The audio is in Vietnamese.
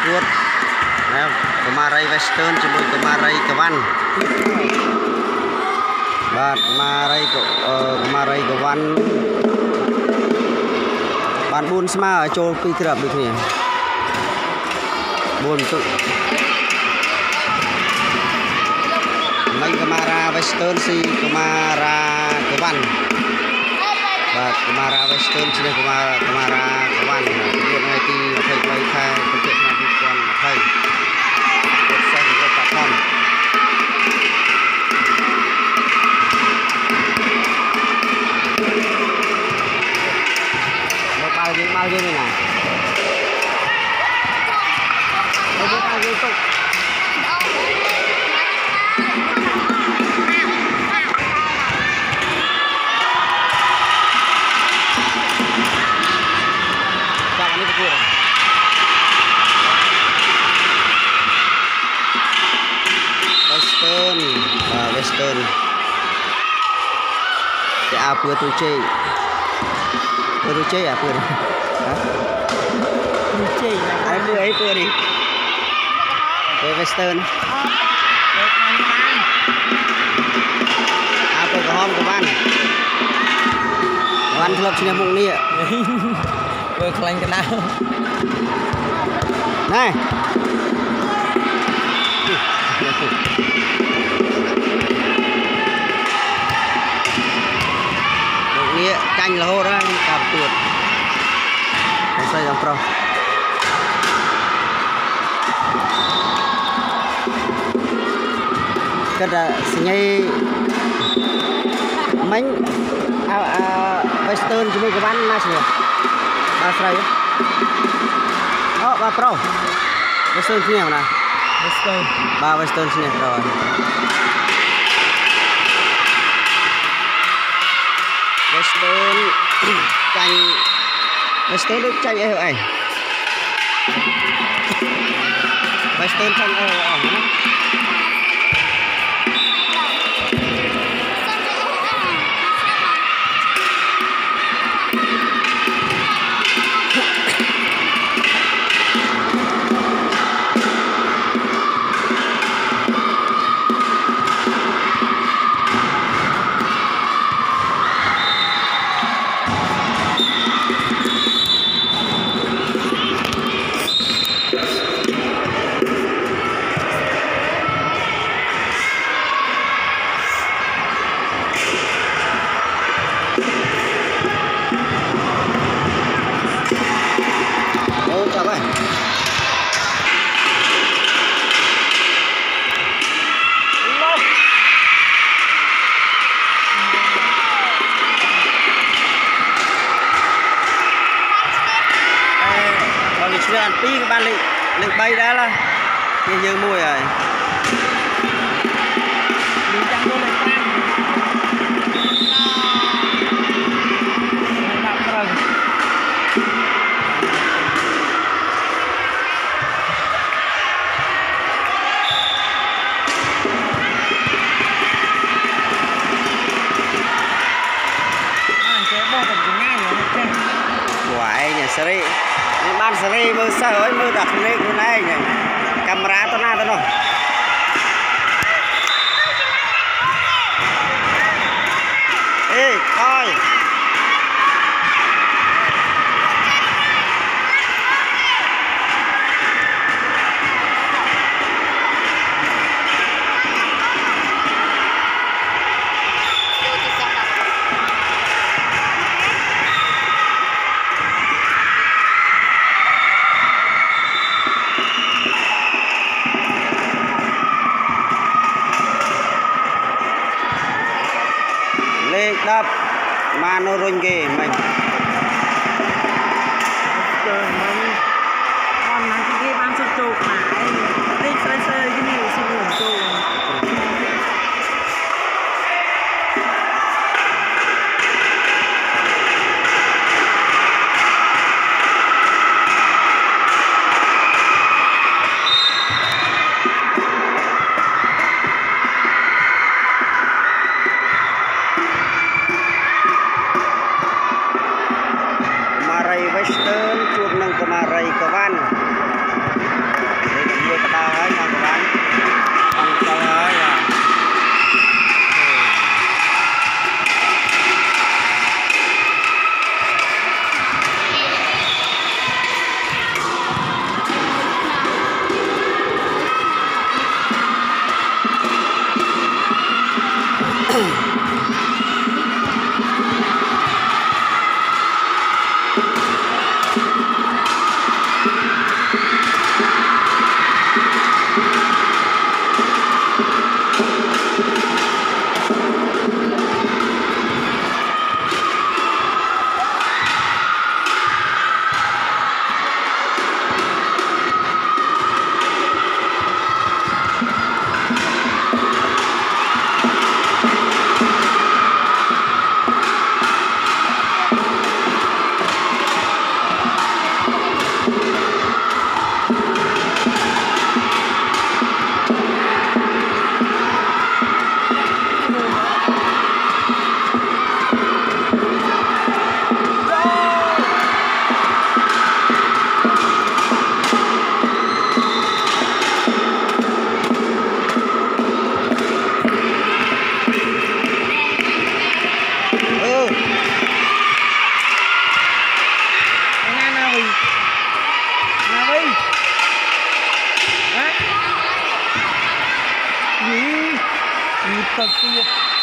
cuột mà ray western cho môi mà ray cái văn và mà ray cái văn bạn buôn sma ở chỗ pi trập được nhỉ buôn tự mấy camera western si camera cái văn và camera western si camera cái văn buôn ngay thì thầy quay khai thực hiện làm việc còn thầy xe của các con bao nhiêu này nào bao nhiêu tục western cái apa tu cek apa ni cek apa apa ni cái western apa cái hom của bạn club sini mung ni vừa klang cái nào này canh là hô đó cặp tuột không xây làm pro cái là ngay bánh western chúng mình có bán là gì ba xây ba pro western thế nào nè ba western thế nào rồi western canh western được canh ở đây western canh ở tí các bạn lịch bay đã là như mùi rồi quái nhà seri ban seri mơ sơ mơ đặt lên cái này nhỉ camera to na to nó ê coi đập mano rung kì mình còn là cái ban sụp chụp mà đi chơi cái này xong rồi chụp western chuột nâng cà mà rầy cà van ơi nào đi hả gì gì thật kia